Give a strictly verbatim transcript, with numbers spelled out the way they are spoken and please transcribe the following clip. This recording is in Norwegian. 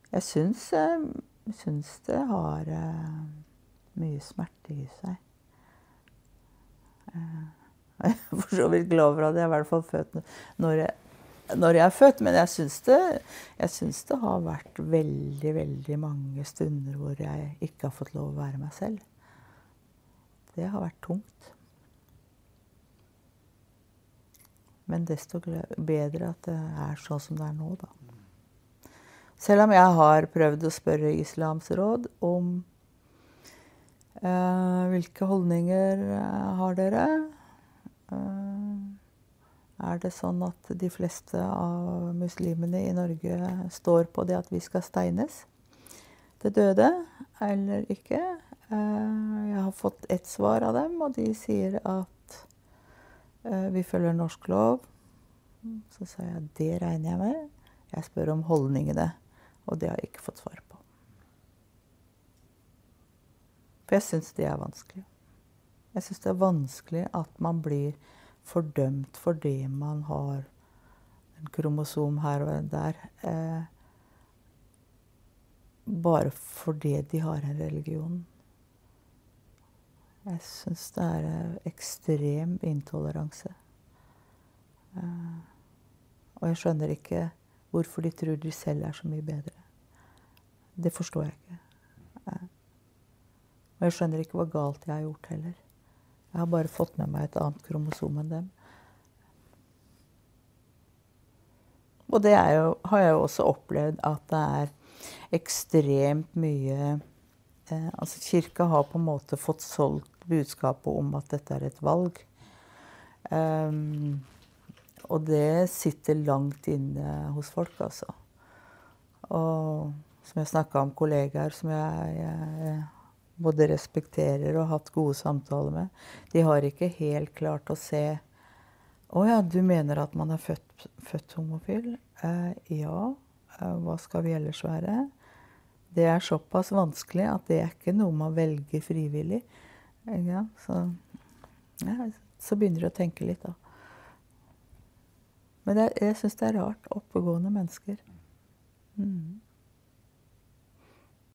Jeg syns, jeg syns det har uh, mye smerte i seg. Uh, jeg er for så vidt glad for at jeg er i hvert fall født når jeg, når jeg er født, men jeg syns det, jeg syns det har vært veldig, veldig mange stunder hvor jeg ikke har fått lov å være meg selv. Det har vært tungt. Men desto bedre at det er sånn som det er nå, da. Selv om jeg har prøvd å spørre Islams råd om uh, hvilke holdninger uh, har dere? Uh, er det sånn at de fleste av muslimene i Norge står på det at vi skal steines til døde, eller ikke? Uh, jeg har fått ett svar av dem, og de sier at uh, vi følger norsk lov. Så sa jeg, det regner jeg med. Jeg spør om holdningene. Og det har jeg ikke fått svar på. For jeg syns det er vanskelig. Jeg syns det er vanskelig at man blir fordømt fordi man har en kromosom her og der. Eh, bare fordi de har en religion. Jeg syns det er ekstrem intoleranse. Eh, og jeg skjønner ikke hvorfor de tror de selv er så mye bedre. Det forstår jeg ikke. Og jeg skjønner ikke hva galt jeg har gjort heller. Jeg har bare fått med meg et annet kromosom enn dem. Og det er jo, har jeg jo også opplevd at det er ekstremt mye eh, altså kirka har på en måte fått solgt budskapet om at dette er et valg. Um, Og det sitter langt inne hos folk, altså. Og som jeg snakket om kollegaer som jeg, jeg både respekterer og har hatt gode samtaler med, de har ikke helt klart å se, å ja, du mener at man er født, født homofil? Eh, ja, eh, hva skal vi ellers være? Det er såpass vanskelig at det er ikke noe man velger frivillig. Ja, så, ja, så begynner de å tenke litt da. Men det, jeg synes det er rart, oppegående mennesker. Mm.